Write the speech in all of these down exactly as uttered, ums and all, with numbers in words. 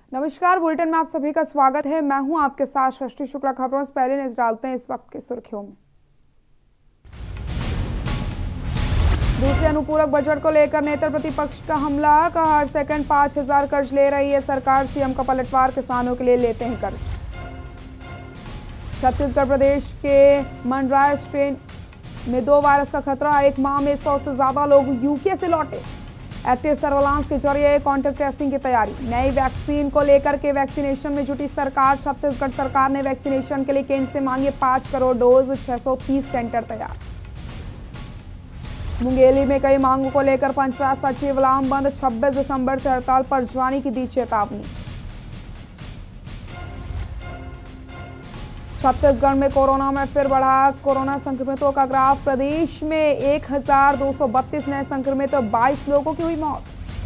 नमस्कार, बुलेटिन में आप सभी का स्वागत है। मैं हूं आपके साथ सृष्टि शुक्ला। खबरों से पहले नजर डालते हैं इस वक्त की सुर्खियों में। दूसरे अनुपूरक बजट को लेकर नेता प्रतिपक्ष का हमला, कहा हर सेकंड पांच हजार कर्ज ले रही है सरकार, सीएम का पलटवार, किसानों के लिए लेते हैं कर्ज। छत्तीसगढ़ प्रदेश के मंडराय स्ट्रेन में दो वायरस का खतरा, एक माह में सौ से ज्यादा लोग यूके से लौटे। एक्टिव सर्वेलांस के जरिए कॉन्टैक्ट टेस्टिंग की तैयारी। नई वैक्सीन को लेकर के वैक्सीनेशन में जुटी सरकार। छत्तीसगढ़ सरकार ने वैक्सीनेशन के लिए केंद्र से मांगे पांच करोड़ डोज, छह सौ तीस सेंटर तैयार। मुंगेली में कई मांगों को लेकर पंचायत सचिव लामबंद, छब्बीस दिसंबर से हड़ताल पर जाने की दी चेतावनी। छत्तीसगढ़ में कोरोना में फिर बढ़ा कोरोना संक्रमितों का ग्राफ। प्रदेश में एक हजार दो सौ बत्तीस नए संक्रमित, बाईस लोगों की हुई मौत।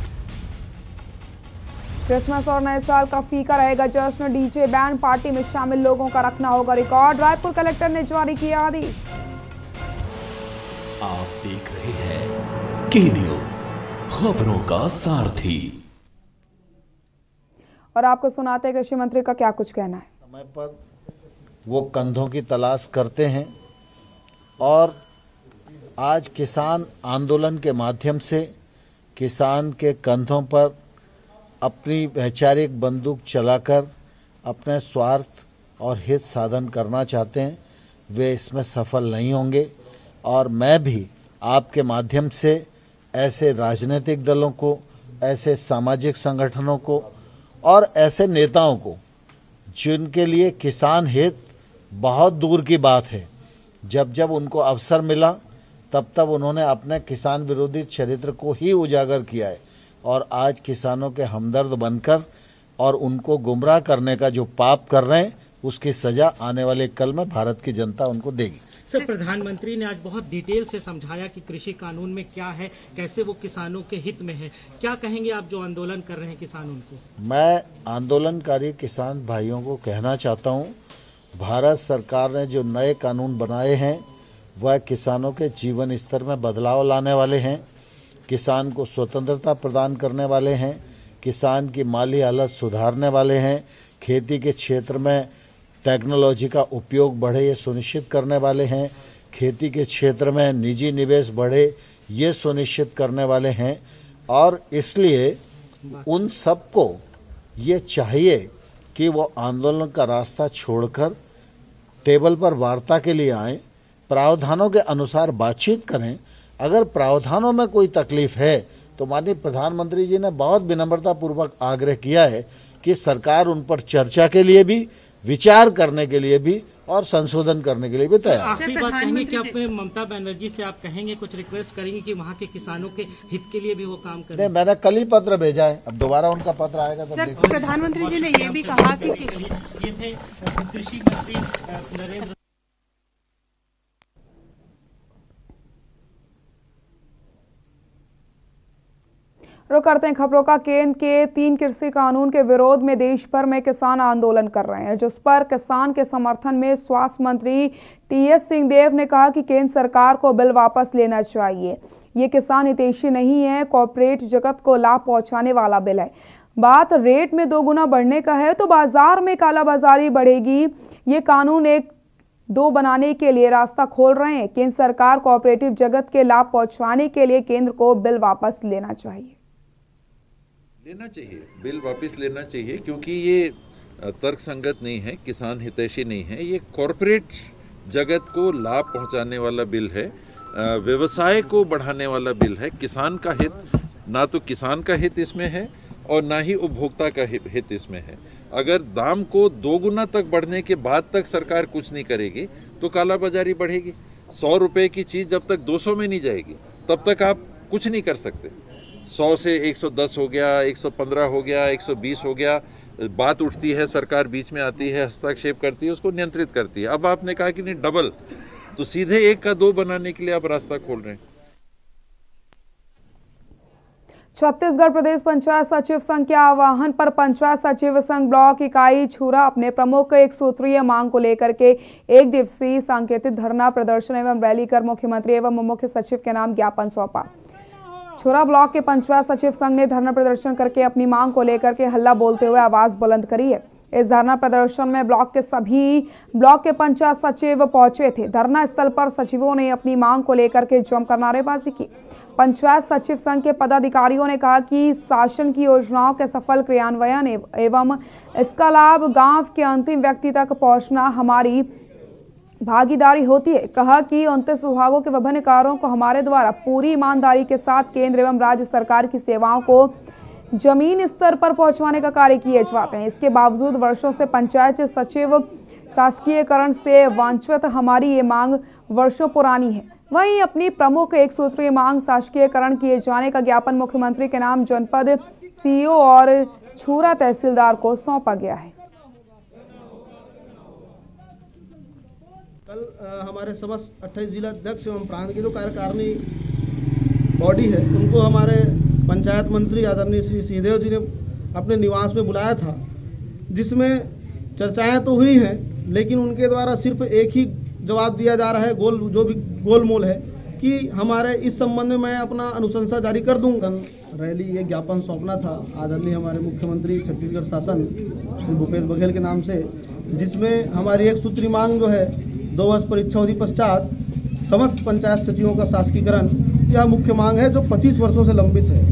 क्रिसमस और नए साल का फीका रहेगा जश्न, डीजे बैंड पार्टी में शामिल लोगों का रखना होगा रिकॉर्ड। रायपुर कलेक्टर ने जारी किया आदेश। आप देख रहे हैं के न्यूज, खबरों का सारथी। और आपको सुनाते हैं कृषि मंत्री का क्या कुछ कहना है। समय पर वो कंधों की तलाश करते हैं और आज किसान आंदोलन के माध्यम से किसान के कंधों पर अपनी वैचारिक बंदूक चलाकर अपने स्वार्थ और हित साधन करना चाहते हैं, वे इसमें सफल नहीं होंगे। और मैं भी आपके माध्यम से ऐसे राजनीतिक दलों को, ऐसे सामाजिक संगठनों को और ऐसे नेताओं को जिनके लिए किसान हित बहुत दूर की बात है, जब जब उनको अवसर मिला तब तब उन्होंने अपने किसान विरोधी चरित्र को ही उजागर किया है और आज किसानों के हमदर्द बनकर और उनको गुमराह करने का जो पाप कर रहे हैं उसकी सजा आने वाले कल में भारत की जनता उनको देगी। सर, प्रधानमंत्री ने आज बहुत डिटेल से समझाया कि कृषि कानून में क्या है, कैसे वो किसानों के हित में है। क्या कहेंगे आप जो आंदोलन कर रहे हैं किसानों को? मैं आंदोलनकारी किसान भाइयों को कहना चाहता हूँ, भारत सरकार ने जो नए कानून बनाए हैं वह किसानों के जीवन स्तर में बदलाव लाने वाले हैं, किसान को स्वतंत्रता प्रदान करने वाले हैं, किसान की माली हालत सुधारने वाले हैं, खेती के क्षेत्र में टेक्नोलॉजी का उपयोग बढ़े ये सुनिश्चित करने वाले हैं, खेती के क्षेत्र में निजी निवेश बढ़े ये सुनिश्चित करने वाले हैं। और इसलिए उन सबको ये चाहिए कि वो आंदोलन का रास्ता छोड़कर टेबल पर वार्ता के लिए आएं, प्रावधानों के अनुसार बातचीत करें। अगर प्रावधानों में कोई तकलीफ है तो माननीय प्रधानमंत्री जी ने बहुत विनम्रता पूर्वक आग्रह किया है कि सरकार उन पर चर्चा के लिए भी, विचार करने के लिए भी और संशोधन करने के लिए भी तैयार। आखिरी बात कहेंगे कि आप ममता बनर्जी से आप कहेंगे, कुछ रिक्वेस्ट करेंगे कि वहाँ के किसानों के हित के लिए भी वो काम करें? नहीं, मैंने कल ही पत्र भेजा है, अब दोबारा उनका पत्र आएगा तब देखिए। प्रधानमंत्री जी ने ये भी कहा कि ये थे कृषि मंत्री नरेंद्र। रुक करते हैं खबरों का। केंद्र के तीन कृषि कानून के विरोध में देश भर में किसान आंदोलन कर रहे हैं, जिस पर किसान के समर्थन में स्वास्थ्य मंत्री टी एस सिंहदेव ने कहा कि केंद्र सरकार को बिल वापस लेना चाहिए। ये किसान हितैषी नहीं है, कॉर्पोरेट जगत को लाभ पहुंचाने वाला बिल है। बात रेट में दोगुना बढ़ने का है तो बाजार में कालाबाजारी बढ़ेगी। ये कानून एक दो बनाने के लिए रास्ता खोल रहे हैं। केंद्र सरकार कॉर्पोरेटिव जगत के लाभ पहुंचाने के लिए केंद्र को बिल वापस लेना चाहिए लेना चाहिए बिल वापस लेना चाहिए, क्योंकि ये तर्कसंगत नहीं है, किसान हितैषी नहीं है। ये कॉरपोरेट जगत को लाभ पहुंचाने वाला बिल है, व्यवसाय को बढ़ाने वाला बिल है। किसान का हित, ना तो किसान का हित इसमें है और ना ही उपभोक्ता का हित इसमें है। अगर दाम को दो गुना तक बढ़ने के बाद तक सरकार कुछ नहीं करेगी तो कालाबाजारी बढ़ेगी। सौ रुपए की चीज़ जब तक दो सौ में नहीं जाएगी तब तक आप कुछ नहीं कर सकते। सौ से एक सौ दस हो गया, एक सौ पंद्रह हो गया, एक सौ बीस हो गया, बात उठती है, सरकार बीच में आती है, हस्तक्षेप करती है, उसको नियंत्रित करती है। अब आपने कहा कि नहीं डबल, तो सीधे एक का दो बनाने के लिए आप रास्ता खोल रहे हैं। छत्तीसगढ़ प्रदेश पंचायत सचिव संघ के आह्वान पर पंचायत सचिव संघ ब्लॉक इकाई छुरा अपने प्रमुख एक सूत्रीय मांग को लेकर के एक दिवसीय सांकेतिक धरना प्रदर्शन एवं रैली कर मुख्यमंत्री एवं मुख्य सचिव के नाम ज्ञापन सौंपा। छुरा ब्लॉक के पंचायत सचिव संघ ने धरना प्रदर्शन करके अपनी मांग को लेकर के हल्ला बोलते हुए आवाज बुलंद करी है। इस धरना प्रदर्शन में ब्लॉक के सभी ब्लॉक के पंचायत सचिव पहुंचे थे। धरना स्थल पर सचिवों ने अपनी मांग को लेकर के जमकर नारेबाजी की। पंचायत सचिव संघ के पदाधिकारियों ने कहा कि शासन की योजनाओं के सफल क्रियान्वयन एवं इसका लाभ गांव के अंतिम व्यक्ति तक पहुंचना हमारी भागीदारी होती है। कहा कि उनतीस विभागों के विभिन्न कार्यों को हमारे द्वारा पूरी ईमानदारी के साथ केंद्र एवं राज्य सरकार की सेवाओं को जमीन स्तर पर पहुंचवाने का कार्य किए जाते हैं। इसके बावजूद वर्षों से पंचायत सचिव शासकीयकरण से वंचित हमारी ये मांग वर्षों पुरानी है। वहीं अपनी प्रमुख एक सूत्रीय मांग शासकीयकरण किए जाने का ज्ञापन मुख्यमंत्री के नाम जनपद सीईओ और छुरा तहसीलदार को सौंपा गया है। कल आ, हमारे समस्त अट्ठाईस जिला अध्यक्ष एवं प्रांत की जो कार्यकारिणी बॉडी है उनको हमारे पंचायत मंत्री आदरणीय श्री सिंहदेव जी ने अपने निवास में बुलाया था, जिसमें चर्चाएं तो हुई हैं, लेकिन उनके द्वारा सिर्फ एक ही जवाब दिया जा रहा है, गोल जो भी गोलमोल है, कि हमारे इस संबंध में मैं अपना अनुशंसा जारी कर दूंगा। रैली ये ज्ञापन सौंपना था आदरणीय हमारे मुख्यमंत्री छत्तीसगढ़ शासन श्री भूपेश बघेल के नाम से, जिसमें हमारी एक सूत्री मांग जो है दो वर्ष परीक्षा अवधि पश्चात समस्त पंचायत सचिवों का शासकीकरण, यह मुख्य मांग है जो पच्चीस वर्षों से लंबित है।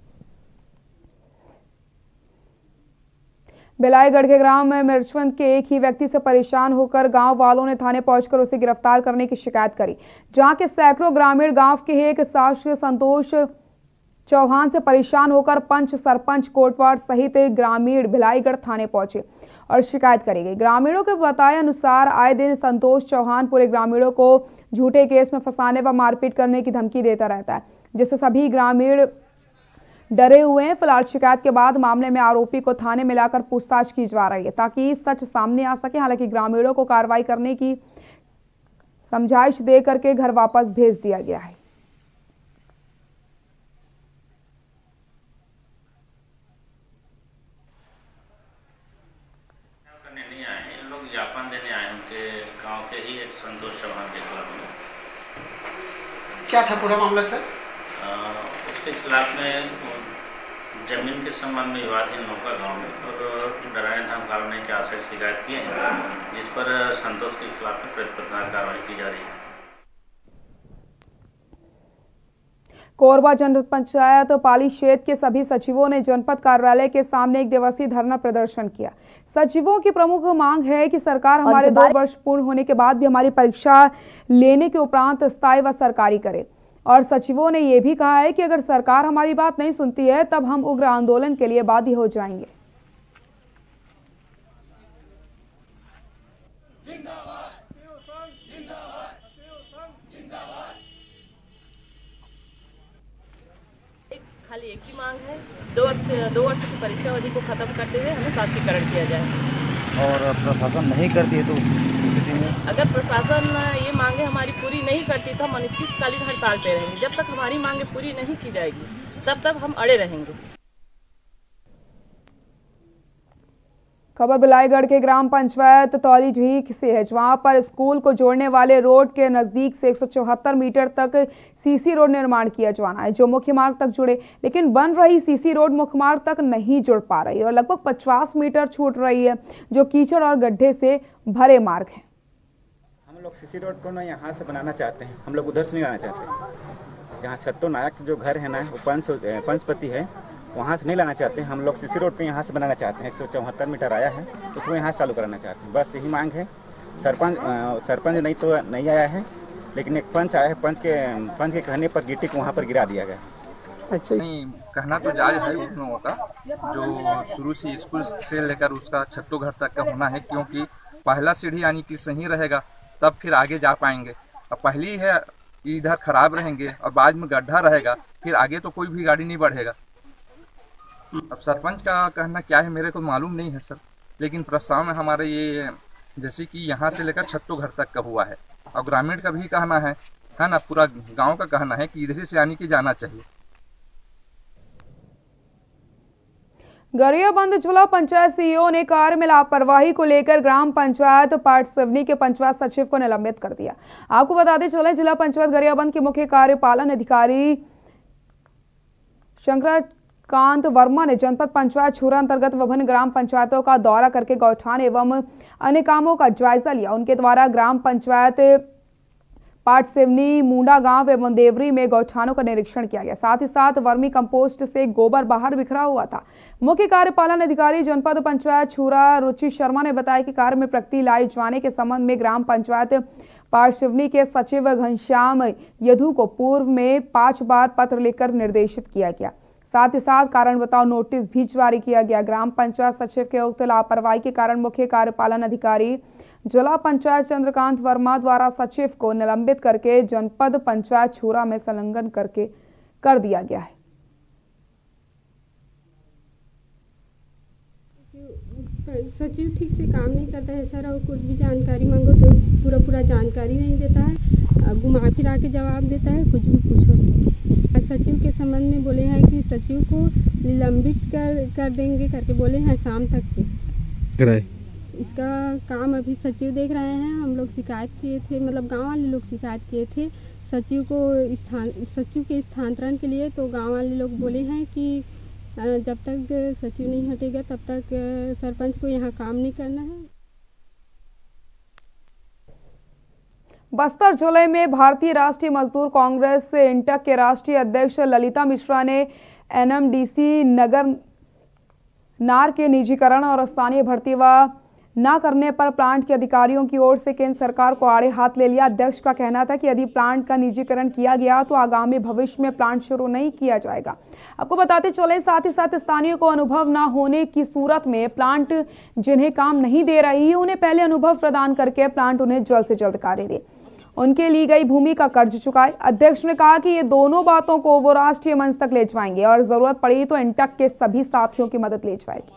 बिलाईगढ़ के ग्राम में मिर्चवंत के एक ही व्यक्ति से परेशान होकर गांव वालों ने थाने पहुंचकर उसे गिरफ्तार करने की शिकायत करी, जहां के सैकड़ों ग्रामीण गांव के एक शासक संतोष चौहान से परेशान होकर पंच सरपंच कोटवाड़ सहित ग्रामीण बिलाईगढ़ थाने पहुंचे और शिकायत करी गई। ग्रामीणों के बताए अनुसार आए दिन संतोष चौहान पूरे ग्रामीणों को झूठे केस में फंसाने व मारपीट करने की धमकी देता रहता है, जिससे सभी ग्रामीण डरे हुए हैं। फिलहाल शिकायत के बाद मामले में आरोपी को थाने में लाकर पूछताछ की जा रही है ताकि सच सामने आ सके। हालांकि ग्रामीणों को कार्रवाई करने की समझाइश दे करके घर वापस भेज दिया गया है। ज्ञापन देने आए उनके गांव के ही एक संतोष चौहान के खिलाफ में। क्या था पूरा मामला सर? आ, उसके खिलाफ में जमीन के संबंध में विवाद है नौका गांव में, और डराने धमकाने के आशय शिकायत किए हैं, जिस पर संतोष के खिलाफ में प्रतिबद्ध कार्रवाई की जा रही है। कोरबा जनपद पंचायत पाली क्षेत्र के सभी सचिवों ने जनपद कार्यालय के सामने एक दिवसीय धरना प्रदर्शन किया। सचिवों की प्रमुख मांग है कि सरकार हमारे दो वर्ष पूर्ण होने के बाद भी हमारी परीक्षा लेने के उपरांत स्थायी व सरकारी करे। और सचिवों ने यह भी कहा है कि अगर सरकार हमारी बात नहीं सुनती है तब हम उग्र आंदोलन के लिए बाध्य हो जाएंगे। खाली एक ही मांग है, दो दो वर्ष की परीक्षा अवधि को खत्म करते हुए हमें शासकीकरण किया जाए। और प्रशासन नहीं करती है तो स्थिति में अगर प्रशासन ये मांगे हमारी पूरी नहीं करती तो हम अनिश्चितकालीन हड़ताल पे रहेंगे। जब तक हमारी मांगे पूरी नहीं की जाएगी तब तक हम अड़े रहेंगे। खबर बिलाईगढ़ के ग्राम पंचायत तौली झीक से है, जहां पर स्कूल को जोड़ने वाले रोड के नजदीक से एक सौ चौहत्तर मीटर तक सीसी रोड निर्माण किया जाना है, जो मुख्य मार्ग तक जुड़े। लेकिन बन रही सीसी रोड मुख्य मार्ग तक नहीं जुड़ पा रही और लगभग पचास मीटर छूट रही है, जो कीचड़ और गड्ढे से भरे मार्ग है। हम लोग सीसी रोड को ना यहाँ से बनाना चाहते हैं, हम लोग उधर से नहीं लाना चाहते। जहाँ छत्तो नायक जो घर है ना वो पंच पंचपति है, वहाँ से नहीं लाना चाहते हैं। हम लोग सीसी रोड को यहाँ से बनाना चाहते हैं। एक सौ चौहत्तर मीटर आया है, उसको यहाँ से चालू कराना चाहते हैं। बस यही मांग है। सरपंच सरपंच नहीं तो नहीं आया है, लेकिन एक पंच आया है। पंच के पंच के कहने पर गिट्टी को वहाँ पर गिरा दिया गया। अच्छा, नहीं कहना तो जायज़ है उन लोगों का, जो शुरू से स्कूल से लेकर उसका छत्तो घर तक का होना है, क्योंकि पहला सीढ़ी यानी कि सही रहेगा तब फिर आगे जा पाएंगे। अब पहली है इधर खराब रहेंगे और बाद में गड्ढा रहेगा, फिर आगे तो कोई भी गाड़ी नहीं बढ़ेगा। अब सरपंच का कहना क्या है मेरे को मालूम नहीं है सर, लेकिन प्रस्ताव में हमारे ये जैसे कि यहाँ से लेकर छत्तो घर तक का हुआ है, और ग्रामीण का भी कहना है है ना, पूरा गांव का कहना है कि इधर से आने की जाना चाहिए। गरियाबंद जिला पंचायत सीईओ ने कार्य में लापरवाही को लेकर ग्राम पंचायत पाटसिवनी के पंचायत सचिव को निलंबित कर दिया। आपको बताते चले, जिला पंचायत गरियाबंद के मुख्य कार्यपालन अधिकारी शंकरकांत वर्मा ने जनपद पंचायत छुरा अंतर्गत विभिन्न ग्राम पंचायतों का दौरा करके गौठान एवं अन्य कामों का जायजा लिया। उनके द्वारा ग्राम पंचायत पाटसिवनी, मुंडा गांव एवं देवरी में गौठानों का निरीक्षण किया गया। साथ ही साथ वर्मी कंपोस्ट से गोबर बाहर बिखरा हुआ था। मुख्य कार्यपालन अधिकारी जनपद पंचायत छुरा रुचि शर्मा ने बताया कि कार्य में प्रगति लाए जाने के संबंध में ग्राम पंचायत पाटसिवनी के सचिव घनश्याम यदु को पूर्व में पांच बार पत्र लिखकर निर्देशित किया गया। साथ ही साथ कारण बताओ नोटिस भी जारी किया गया। ग्राम पंचायत सचिव के उक्त लापरवाही के कारण मुख्य कार्यपालन अधिकारी जिला पंचायत चंद्रकांत वर्मा द्वारा सचिव को निलंबित करके जनपद पंचायत छुरा में संलग्न करके कर दिया गया है। सचिव ठीक से काम नहीं करता है सर, और कुछ भी जानकारी मांगो तो पूरा पूरा जानकारी नहीं देता है, घुमा फिरा के जवाब देता है, कुछ भी पूछो। सचिव के संबंध में बोले हैं कि सचिव को निलंबित कर कर देंगे करके बोले हैं शाम तक के। इसका काम अभी सचिव देख रहे हैं। हम लोग शिकायत किए थे, मतलब गांव वाले लोग शिकायत किए थे सचिव को स्थान सचिव के स्थानांतरण के लिए, तो गांव वाले लोग बोले हैं कि जब तक सचिव नहीं हटेगा तब तक सरपंच को यहाँ काम नहीं करना है। बस्तर जिले में भारतीय राष्ट्रीय मजदूर कांग्रेस इंटक के राष्ट्रीय अध्यक्ष ललिता मिश्रा ने एनएमडीसी नगर नार के निजीकरण और स्थानीय भर्ती व न करने पर प्लांट के अधिकारियों की ओर से केंद्र सरकार को आड़े हाथ ले लिया। अध्यक्ष का कहना था कि यदि प्लांट का निजीकरण किया गया तो आगामी भविष्य में प्लांट शुरू नहीं किया जाएगा। आपको बताते चले साथ ही साथ स्थानीय को अनुभव न होने की सूरत में प्लांट जिन्हें काम नहीं दे रही उन्हें पहले अनुभव प्रदान करके प्लांट उन्हें जल्द से जल्द कार्य दे, उनके ली गई भूमि का कर्ज चुकाए। अध्यक्ष ने कहा कि ये दोनों बातों को वो राष्ट्रीय मंच तक ले जाएंगे और जरूरत पड़ी तो इंटक के सभी साथियों की मदद ले जाएगी।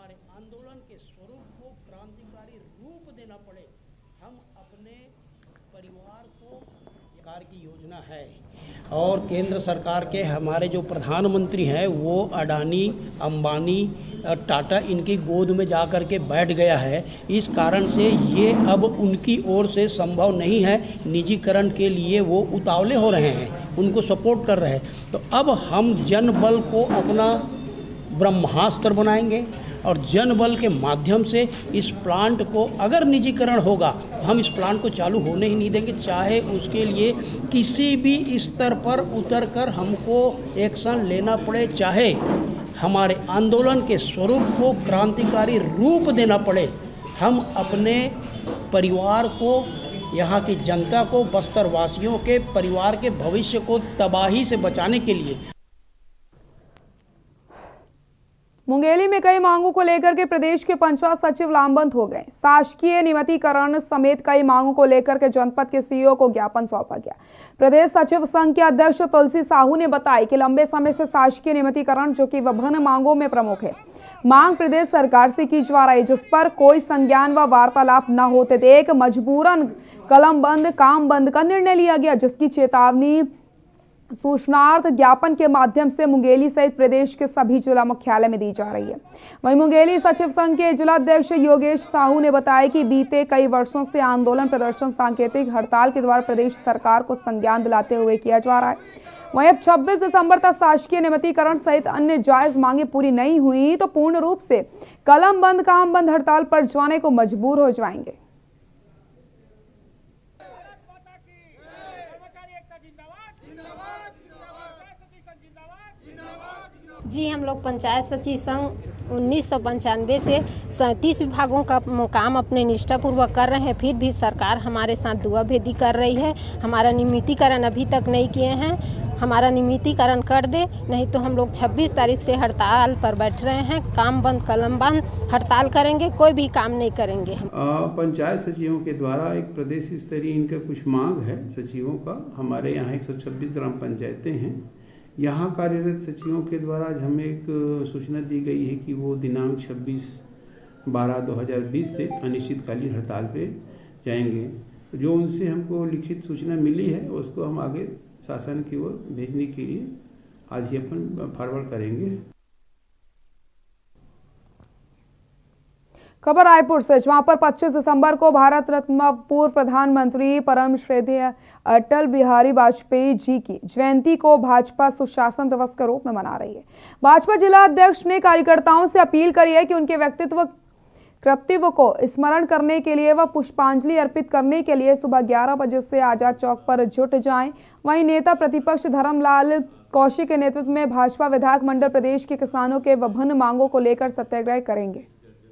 और केंद्र सरकार के हमारे जो प्रधानमंत्री हैं वो अडानी, अंबानी, टाटा इनकी गोद में जा कर के बैठ गया है। इस कारण से ये अब उनकी ओर से संभव नहीं है, निजीकरण के लिए वो उतावले हो रहे हैं, उनको सपोर्ट कर रहे हैं। तो अब हम जनबल को अपना ब्रह्मास्त्र बनाएंगे और जनबल के माध्यम से इस प्लांट को, अगर निजीकरण होगा हम इस प्लांट को चालू होने ही नहीं देंगे, चाहे उसके लिए किसी भी स्तर पर उतर कर हमको एक्शन लेना पड़े, चाहे हमारे आंदोलन के स्वरूप को क्रांतिकारी रूप देना पड़े। हम अपने परिवार को, यहाँ की जनता को, बस्तर वासियों के परिवार के भविष्य को तबाही से बचाने के लिए। मुंगेली में कई मांगों को लेकर के प्रदेश के पंचायत सचिव लामबंद हो गए। शासकीय नियमितीकरण समेत कई मांगों को लेकर के जनपद के सीईओ को ज्ञापन सौंपा गया। प्रदेश सचिव संघ के अध्यक्ष तुलसी साहू ने बताया कि लंबे समय से शासकीय नियमितीकरण, जो कि विभिन्न मांगों में प्रमुख है, मांग प्रदेश सरकार से की जा रही, जिस पर कोई संज्ञान व वार्तालाप न होते थे एक मजबूरन कलम बंद काम बंद का निर्णय लिया गया, जिसकी चेतावनी सूचनार्थ ज्ञापन के माध्यम से मुंगेली सहित प्रदेश के सभी जिला मुख्यालय में दी जा रही है। वहीं मुंगेली सचिव संघ के जिला अध्यक्ष योगेश साहू ने बताया कि बीते कई वर्षों से आंदोलन, प्रदर्शन, सांकेतिक हड़ताल के द्वारा प्रदेश सरकार को संज्ञान दिलाते हुए किया जा रहा है। वहीं अब छब्बीस दिसंबर तक शासकीय नियमितीकरण सहित अन्य जायज मांगे पूरी नहीं हुई तो पूर्ण रूप से कलम बंद काम बंद हड़ताल पर जाने को मजबूर हो जाएंगे। जी, हम लोग पंचायत सचिव संघ उन्नीस सौ पंचानवे से सैंतीस विभागों का काम अपने निष्ठापूर्वक कर रहे हैं, फिर भी सरकार हमारे साथ दुआभेदी कर रही है। हमारा नियमितीकरण अभी तक नहीं किए हैं, हमारा नियमितीकरण कर दे, नहीं तो हम लोग छब्बीस तारीख से हड़ताल पर बैठ रहे हैं। काम बंद कलम बंद हड़ताल करेंगे, कोई भी काम नहीं करेंगे। पंचायत सचिवों के द्वारा एक प्रदेश स्तरीय इनका कुछ मांग है सचिवों का। हमारे यहाँ एक सौ छब्बीस ग्राम पंचायतें हैं, यहाँ कार्यरत सचिवों के द्वारा आज हमें एक सूचना दी गई है कि वो दिनांक छब्बीस बारह दो हज़ार बीस से अनिश्चितकालीन हड़ताल पे जाएंगे। जो उनसे हमको लिखित सूचना मिली है उसको हम आगे शासन की ओर भेजने के लिए आज ही अपन फॉरवर्ड करेंगे। खबर रायपुर से, जहां पर पच्चीस दिसंबर को भारत रत्न पूर्व प्रधानमंत्री परम श्रद्धेय अटल बिहारी वाजपेयी जी की जयंती को भाजपा सुशासन दिवस के रूप में मना रही है। भाजपा जिला अध्यक्ष ने कार्यकर्ताओं से अपील करी है कि उनके व्यक्तित्व कृतित्व को स्मरण करने के लिए व पुष्पांजलि अर्पित करने के लिए सुबह ग्यारह बजे से आजाद चौक पर जुट जाएं। वहीं नेता प्रतिपक्ष धर्मलाल कौशिक के नेतृत्व में भाजपा विधायक मंडल प्रदेश के किसानों के विभिन्न मांगों को लेकर सत्याग्रह करेंगे।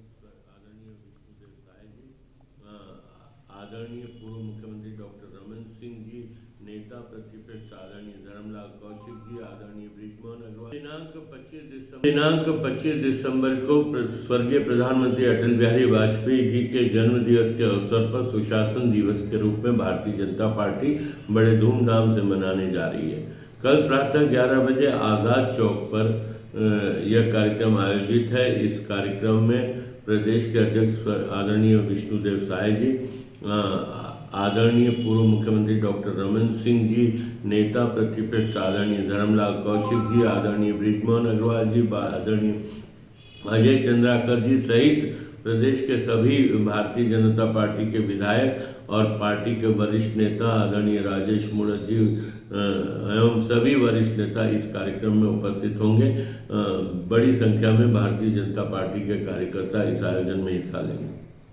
आदरणीय पूर्व मुख्यमंत्री डॉक्टर रमन सिंह जी, नेता प्रतिपक्ष आदरणीय धर्मलाल कौशिक जी, आदरणीय ब्रिजमोहन अग्रवाल। दिनांक पच्चीस दिसंबर दिनांक पच्चीस दिसंबर को स्वर्गीय प्रधानमंत्री अटल बिहारी वाजपेयी जी के जन्म दिवस के अवसर पर सुशासन दिवस के रूप में भारतीय जनता पार्टी बड़े धूमधाम से मनाने जा रही है। कल प्रातः ग्यारह बजे आजाद चौक पर यह कार्यक्रम आयोजित है। इस कार्यक्रम में प्रदेश के अध्यक्ष आदरणीय विष्णुदेव साय जी, आदरणीय पूर्व मुख्यमंत्री डॉक्टर रमन सिंह जी, नेता प्रतिपक्ष आदरणीय धर्मलाल कौशिक जी, आदरणीय ब्रिजमोहन अग्रवाल जी, आदरणीय अजय चंद्राकर जी सहित प्रदेश के सभी भारतीय जनता पार्टी के विधायक और पार्टी के वरिष्ठ नेता आदरणीय राजेश मूणत जी एवं सभी वरिष्ठ नेता इस कार्यक्रम में उपस्थित होंगे। बड़ी संख्या में भारतीय जनता पार्टी के कार्यकर्ता इस आयोजन में हिस्सा लेंगे।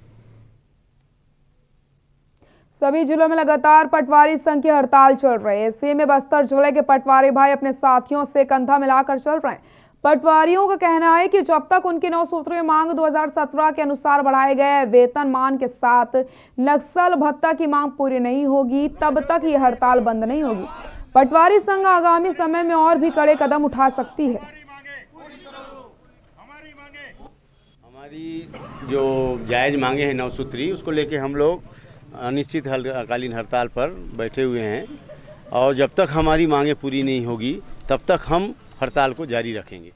सभी जिलों में लगातार पटवारी संघ की हड़ताल चल रही है। ऐसे में बस्तर जिले के पटवारी भाई अपने साथियों से कंधा मिलाकर चल रहे हैं। पटवारियों का कहना है कि जब तक उनकी नौ सूत्रीय मांग दो हज़ार सत्रह के अनुसार बढ़ाए गए वेतनमान के साथ नक्सल भत्ता की मांग पूरी नहीं होगी, तब तक ये हड़ताल बंद नहीं होगी। पटवारी संघ आगामी समय में और भी कड़े कदम उठा सकती है। हमारी जो जायज मांगे हैं नौ सूत्री, उसको लेके हम लोग अनिश्चितकालीन हड़ताल पर बैठे हुए हैं और जब तक हमारी मांगे पूरी नहीं होगी तब तक हम हड़ताल को जारी रखेंगे।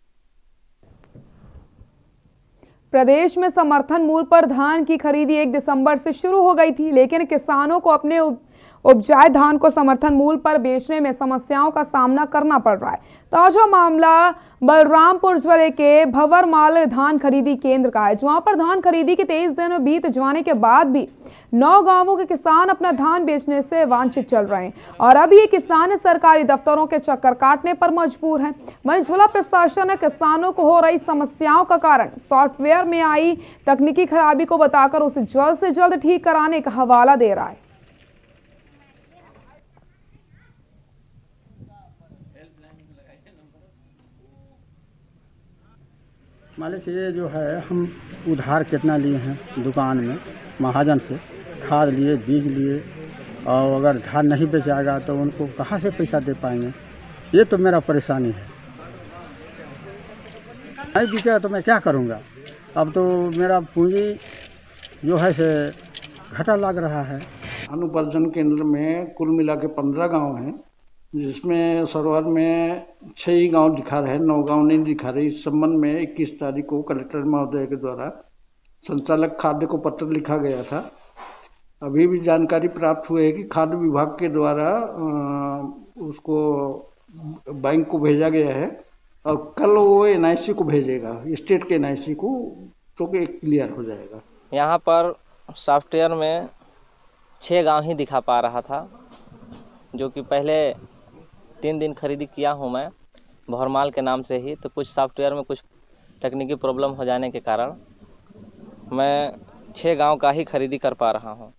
प्रदेश में समर्थन मूल्य पर धान की खरीदी एक दिसंबर से शुरू हो गई थी, लेकिन किसानों को अपने उपजाए धान को समर्थन मूल्य पर बेचने में समस्याओं का सामना करना पड़ रहा है। ताजा मामला बलरामपुर जिले के भंवरमाल धान खरीदी केंद्र का है, जहां पर धान खरीदी के तेईस दिन में बीत जाने के बाद भी नौ गांवों के किसान अपना धान बेचने से वांछित चल रहे हैं और अब ये किसान सरकारी दफ्तरों के चक्कर काटने पर मजबूर हैं। वहीं जिला प्रशासन ने किसानों को हो रही समस्याओं का कारण सॉफ्टवेयर में आई तकनीकी खराबी को बताकर उसे जल्द से जल्द ठीक कराने का हवाला दे रहा है। मालिक ये जो है हम उधार कितना लिए हैं दुकान में महाजन से, खाद लिए, बीज लिए, और अगर धान नहीं बेचाएगा तो उनको कहाँ से पैसा दे पाएंगे, ये तो मेरा परेशानी है। नहीं बिकेगा तो मैं क्या करूँगा। अब तो मेरा पूंजी जो है से घाटा लग रहा है। अनुपार्जन केंद्र में कुल मिला के पंद्रह गाँव हैं, जिसमें सरोवर में छह ही गांव दिखा रहे, नौ गांव नहीं दिखा रहे। इस संबंध में इक्कीस तारीख को कलेक्टर महोदय के द्वारा संचालक खाद्य को पत्र लिखा गया था। अभी भी जानकारी प्राप्त हुई है कि खाद्य विभाग के द्वारा उसको बैंक को भेजा गया है और कल वो एन आई सी को भेजेगा, स्टेट के एन आई सी को, तो क्लियर हो जाएगा। यहाँ पर सॉफ्टवेयर में छः गांव ही दिखा पा रहा था, जो कि पहले तीन दिन खरीदी किया हूँ मैं भंवरमाल के नाम से ही। तो कुछ सॉफ्टवेयर में कुछ तकनीकी प्रॉब्लम हो जाने के कारण मैं छः गांव का ही खरीदी कर पा रहा हूँ।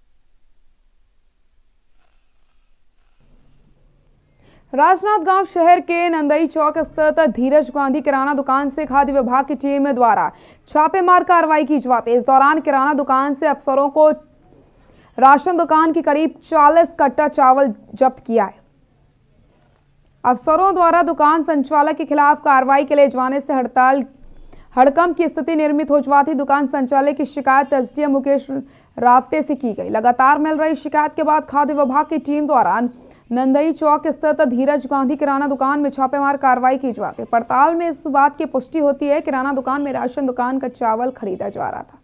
राजनांदगांव शहर के नंदई चौक स्थित धीरज गांधी किराना दुकान से खाद्य विभाग की टीम द्वारा छापेमार कार्रवाई की जाती है। इस दौरान किराना दुकान से अफसरों को राशन दुकान की करीब चालीस कट्टा चावल जब्त किया है। अफसरों द्वारा दुकान संचालक के खिलाफ कार्रवाई के लिए जाने से हड़ताल हड़कंप की स्थिति निर्मित हो जाती। दुकान संचालक की शिकायत एसडीएम मुकेश रावटे से की गई। लगातार मिल रही शिकायत के बाद खाद्य विभाग की टीम द्वारा नंदई चौक स्थित धीरज गांधी किराना दुकान में छापेमार कार्रवाई की जाती है। पड़ताल में इस बात की पुष्टि होती है किराना दुकान में राशन दुकान का चावल खरीदा जा रहा था।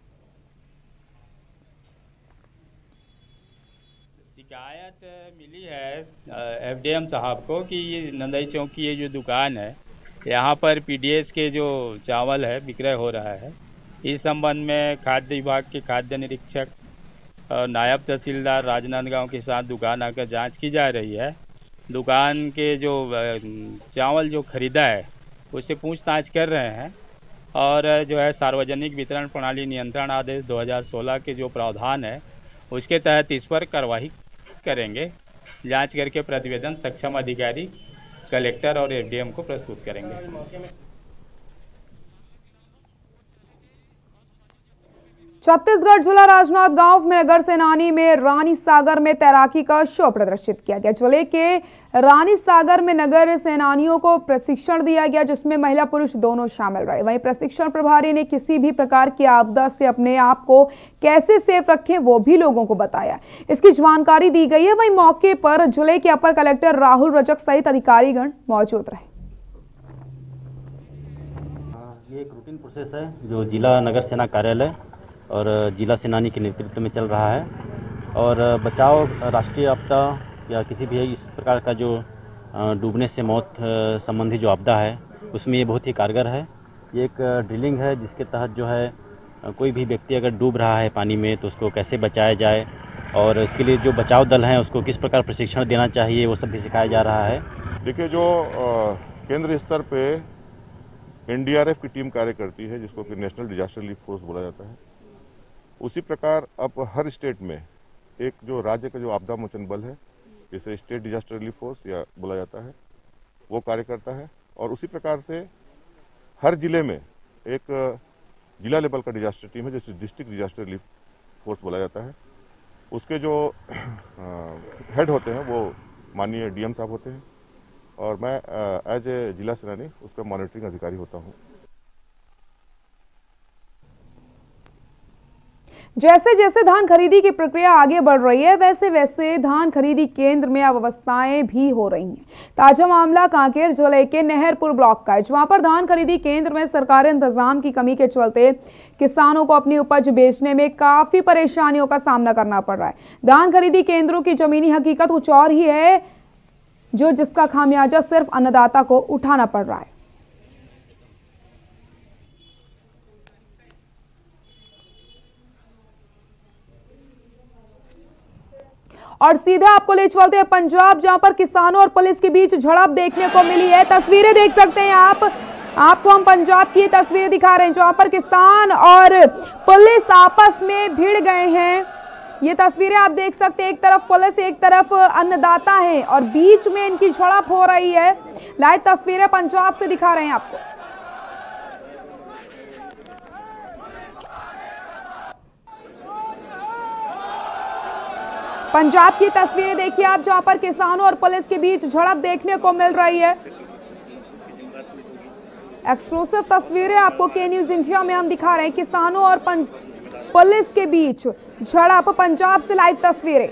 शिकायत मिली है एफडीएम साहब को कि ये नंदई चौक की ये जो दुकान है, यहाँ पर पीडीएस के जो चावल है विक्रय हो रहा है, इस संबंध में खाद्य विभाग के खाद्य निरीक्षक नायब तहसीलदार राजनांदगांव के साथ दुकान आकर जांच की जा रही है। दुकान के जो चावल जो खरीदा है उससे पूछताछ कर रहे हैं और जो है सार्वजनिक वितरण प्रणाली नियंत्रण आदेश दो हज़ार सोलह के जो प्रावधान है उसके तहत इस पर कार्रवाई करेंगे। जांच करके प्रतिवेदन सक्षम अधिकारी कलेक्टर और एसडीएम को प्रस्तुत करेंगे। छत्तीसगढ़ जिला राजनांदगांव में नगर सेनानी में रानी सागर में तैराकी का शो प्रदर्शित किया गया। जिले के रानी सागर में नगर सेनानियों को प्रशिक्षण दिया गया जिसमें महिला पुरुष दोनों शामिल रहे। वहीं प्रशिक्षण प्रभारी ने किसी भी प्रकार की आपदा से अपने आप को कैसे सेफ रखें वो भी लोगों को बताया, इसकी जानकारी दी गई है। वहीं मौके पर जिले के अपर कलेक्टर राहुल रजक सहित अधिकारीगण मौजूद रहे। ये एक रूटीन प्रोसेस है जो जिला नगर सेना कार्यालय और जिला सेनानी के नेतृत्व में चल रहा है और बचाव राष्ट्रीय आपदा या किसी भी इस प्रकार का जो डूबने से मौत संबंधी जो आपदा है उसमें ये बहुत ही कारगर है। ये एक ड्रिलिंग है जिसके तहत जो है कोई भी व्यक्ति अगर डूब रहा है पानी में तो उसको कैसे बचाया जाए और इसके लिए जो बचाव दल हैं उसको किस प्रकार प्रशिक्षण देना चाहिए वो सब भी सिखाया जा रहा है। देखिए, जो केंद्र स्तर पे एन डी आर एफ की टीम कार्य करती है जिसको कि नेशनल डिजास्टर रिलीफ फोर्स बोला जाता है, उसी प्रकार अब हर स्टेट में एक जो राज्य का जो आपदा मोचन बल है जिसे स्टेट डिजास्टर रिलीफ फोर्स या बोला जाता है वो कार्य करता है और उसी प्रकार से हर जिले में एक जिला लेवल का डिजास्टर टीम है जिसे डिस्ट्रिक्ट डिजास्टर रिलीफ फोर्स बोला जाता है। उसके जो हेड होते हैं वो माननीय डीएम साहब होते हैं और मैं एज ए जिला सेनानी उसका मॉनिटरिंग अधिकारी होता हूँ। जैसे जैसे धान खरीदी की प्रक्रिया आगे बढ़ रही है वैसे वैसे धान खरीदी केंद्र में अव्यवस्थाएं भी हो रही हैं। ताजा मामला कांकेर जिले के नहरपुर ब्लॉक का है जहां पर धान खरीदी केंद्र में सरकारी इंतजाम की कमी के चलते किसानों को अपनी उपज बेचने में काफी परेशानियों का सामना करना पड़ रहा है। धान खरीदी केंद्रों की जमीनी हकीकत कुछ और ही है जो जिसका खामियाजा सिर्फ अन्नदाता को उठाना पड़ रहा है। और सीधे आपको ले चलते हैं पंजाब जहां पर किसानों और पुलिस के बीच झड़प देखने को मिली है। तस्वीरें देख सकते हैं आप आपको हम पंजाब की तस्वीरें दिखा रहे हैं जहां पर किसान और पुलिस आपस में भिड़ गए हैं। ये तस्वीरें आप देख सकते हैं, एक तरफ पुलिस एक तरफ अन्नदाता है और बीच में इनकी झड़प हो रही है। लाइव तस्वीरें पंजाब से दिखा रहे हैं आपको। पंजाब की तस्वीरें देखिए आप जहां पर किसानों और पुलिस के बीच झड़प देखने को मिल रही है। एक्सक्लूसिव तस्वीरें आपको के न्यूज इंडिया में हम दिखा रहे हैं। किसानों और पुलिस के बीच झड़प, पंजाब से लाइव तस्वीरें।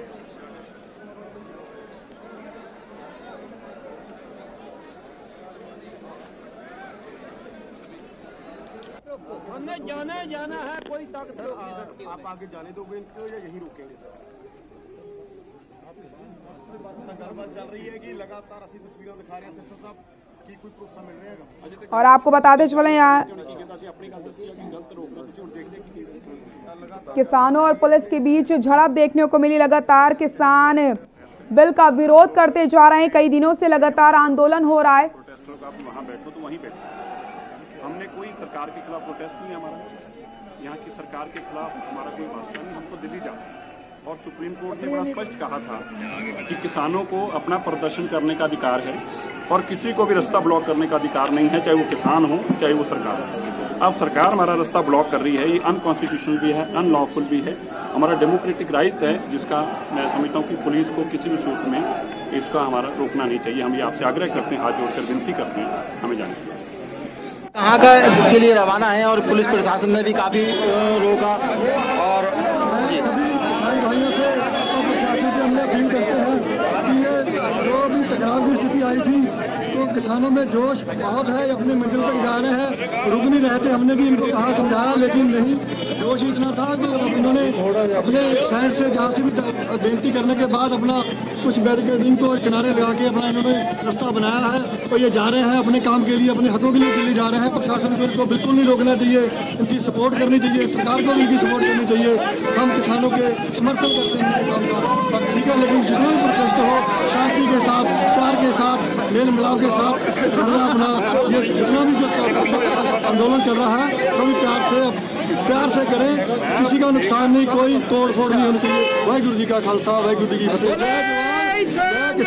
हमने जाना जाना है, कोई ताकत नहीं रोक सकती। आप आगे जाने दोगे इनको या यही रोकेंगे सर? गड़बड़ चल रही है कि लगातार ऐसी तस्वीरें दिखा रहे हैं सर साहब कि कोई प्रूफ मिल रहे हैं। और आपको बताते चले यहाँ किसानों और पुलिस के बीच झड़प देखने को मिली। लगातार किसान बिल का विरोध करते जा रहे हैं। कई दिनों से लगातार आंदोलन हो रहा है। वहाँ बैठो तो वहीं बैठो। हमने कोई सरकार के खिलाफ प्रोटेस्ट नहीं, हमारा यहाँ की सरकार के खिलाफ हमारा कोई वास्ता नहीं। हमको दिल्ली जाना और सुप्रीम कोर्ट ने बड़ा स्पष्ट कहा था कि किसानों को अपना प्रदर्शन करने का अधिकार है और किसी को भी रास्ता ब्लॉक करने का अधिकार नहीं है, चाहे वो किसान हो चाहे वो सरकार हो। अब सरकार हमारा रास्ता ब्लॉक कर रही है, ये अनकॉन्स्टिट्यूशनल भी है, अनलॉफुल भी है। हमारा डेमोक्रेटिक राइट है जिसका मैं समझता हूँ कि पुलिस को किसी भी सूरत में इसका हमारा रोकना नहीं चाहिए। हम ये आपसे आग्रह करते हैं, हाथ जोड़कर विनती करते हैं, हमें जाने दीजिए। कहाँ का के लिए रवाना है और पुलिस प्रशासन ने भी काफी रोका और भाइयों से प्रशासन से हमने अपील करते हैं कि ये जो भी तकरार की स्थिति आई थी तो किसानों में जोश बहुत है, अपनी मंजिल तक जा रहे हैं, रुक नहीं रहे थे। हमने भी इनको कहा, समझाया, लेकिन नहीं, जोश इतना था कि अब इन्होंने अपने साइड से जहाँ से भी बेनती करने के बाद अपना कुछ बैरिकेडिंग को किनारे लगा के अपना इन्होंने रास्ता बनाया है और ये जा रहे हैं अपने काम के लिए, अपने हकों के लिए दिल्ली जा रहे हैं। प्रशासन को इनको बिल्कुल नहीं रोकना चाहिए, इनकी सपोर्ट करनी चाहिए, सरकार को भी इनकी सपोर्ट करनी चाहिए। हम किसानों के समर्थन करते हैं इनके काम का, ठीक है, लेकिन जितना भी प्रोटेस्ट हो शांति के साथ, प्यार के साथ, मेल मिलाप के साथ करना अपना। ये जितना भी जो आंदोलन चल रहा है सभी प्यार से प्यार से करें, किसी का नुकसान नहीं, कोई तोड़ फोड़ नहीं होनी चाहिए। वाहिगुरू जी का खालसा, वाहिगुरू जी की फतेह।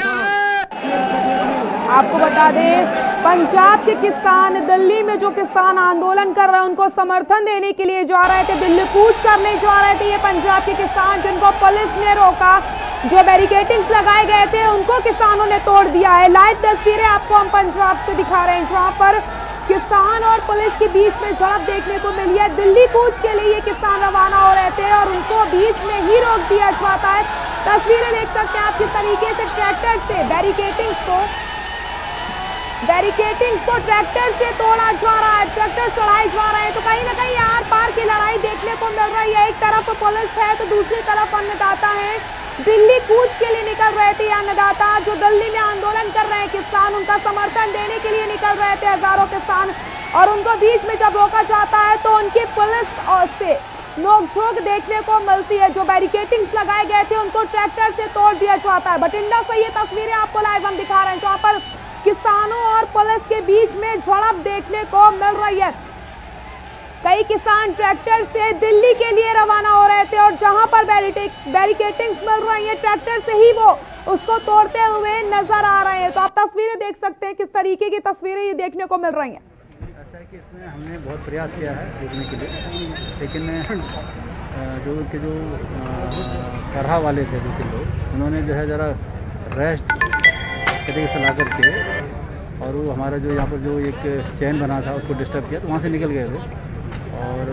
आपको बता दें, पंजाब के किसान दिल्ली में जो किसान आंदोलन कर रहे हैं उनको समर्थन देने के लिए जा रहे थे, दिल्ली कूच करने जा रहे थे। ये पंजाब के किसान जिनको पुलिस ने रोका, जो बैरिकेडिंग्स लगाए गए थे उनको किसानों ने तोड़ दिया है। लाइव तस्वीरें आपको हम पंजाब से दिखा रहे हैं, जहां पर किसान और पुलिस के बीच में झड़प देखने को मिली है। दिल्ली कूच के लिए ये किसान रवाना हो रहे थे और उनको बीच में ही रोक दिया जाता है। तस्वीरें देख सकते हैं आप किस तरीके से ट्रैक्टर से बैरिकेडिंग्स को बैरिकेडिंग्स को ट्रैक्टर से तोड़ा जा रहा है, ट्रैक्टर चढ़ाए जा रहे हैं। तो कहीं ना कहीं आर पार की लड़ाई देखने को मिल रही है। एक तरफ पुलिस है तो दूसरी तरफ अन्नदाता है। दिल्ली कूच के लिए निकल रहे थे अन्नदाता, जो दिल्ली में आंदोलन कर रहे हैं किसान, उनका समर्थन देने के लिए निकल रहे थे हजारों किसान, और उनको बीच में जब रोका जाता है तो उनकी पुलिस और से नोकझोंक देखने को मिलती है। जो बैरिकेडिंग्स लगाए गए थे उनको ट्रैक्टर से तोड़ दिया जाता है। बठिंडा से ये तस्वीरें आपको लाइव हम दिखा रहे हैं, जहाँ पर किसानों और पुलिस के बीच में झड़प देखने को मिल रही है। कई किसान ट्रैक्टर से दिल्ली के लिए रवाना हो रहे थे और जहां पर बैरिकेडिंग्स मिल रही है ट्रैक्टर से ही वो उसको तोड़ते हुए नजर आ रहे हैं। तो आप तस्वीरें देख सकते हैं किस तरीके की तस्वीरें ये देखने को मिल रही हैं। ऐसा है कि इसमें हमने बहुत प्रयास किया है रोकने के लिए, लेकिन जो उनके जो तरह वाले थे जो के लोग, उन्होंने जो है ज़रा रेस्ट तरीके से ला करके, और वो हमारा जो यहाँ पर जो एक चैन बना था उसको डिस्टर्ब किया, तो वहाँ से निकल गए थे। और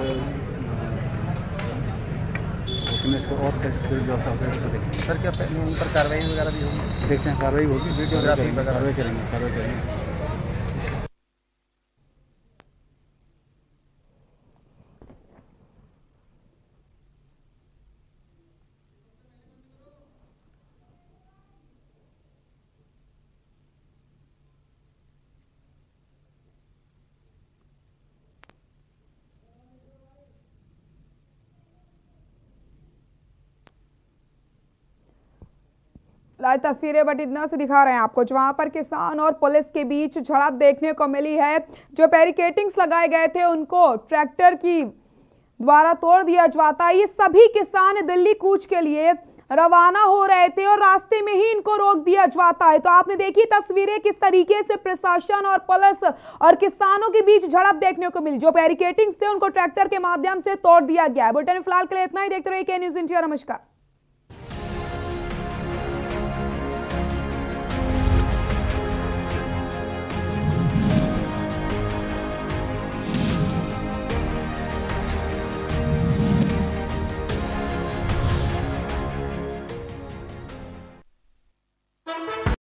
उसमें इसको और कैसे व्यवस्था हो देखते हैं। सर क्या इन पर कार्रवाई वगैरह भी होगी? देखते हैं, कार्रवाई होगी, वीडियोग्राफी कार्रवाई करेंगे कार्रवाई करेंगे लाइव तस्वीरें बठिंडा से दिखा रहे हैं आपको, जहां पर किसान और पुलिस के बीच झड़प देखने को मिली है। जो बैरिकेडिंग्स लगाए गए थे उनको ट्रैक्टर की द्वारा तोड़ दिया जाता है। ये सभी किसान दिल्ली कूच के लिए रवाना हो रहे थे और रास्ते में ही इनको रोक दिया जाता है। तो आपने देखी तस्वीरें किस तरीके से प्रशासन और पुलिस और किसानों के बीच झड़प देखने को मिली। जो बैरिकेडिंग्स थे उनको ट्रैक्टर के माध्यम से तोड़ दिया गया है। बुलेटिन फिलहाल के लिए इतना ही, देखते रहिए के न्यूज़ इंडिया। नमस्कार।